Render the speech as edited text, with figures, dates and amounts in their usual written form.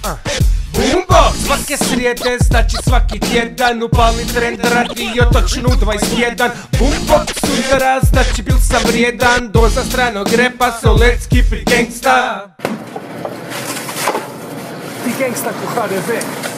Boombox! Svake srijede, znači svaki tjedan upali trend radio točno u 21. Boombox sudara, znači bil sam vrijedan. Doza stranog repa, so let's keep it gangsta. Ti gangsta ko HDZ.